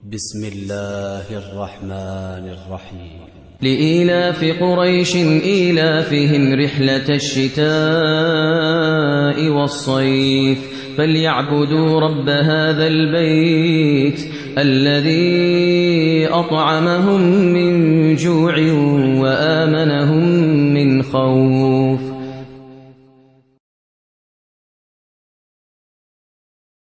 بسم الله الرحمن الرحيم. لإيلاف قريش إيلافهم رحلة الشتاء والصيف فليعبدوا رب هذا البيت الذي أطعمهم من جوع وآمنهم من خوف.